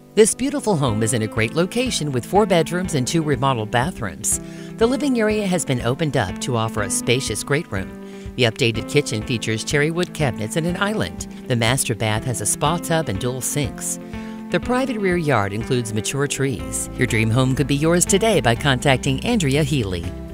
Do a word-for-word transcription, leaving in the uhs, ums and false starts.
This beautiful home is in a great location with four bedrooms and two remodeled bathrooms. The living area has been opened up to offer a spacious great room. The updated kitchen features cherrywood cabinets and an island. The master bath has a spa tub and dual sinks. The private rear yard includes mature trees. Your dream home could be yours today by contacting Andrea Healey.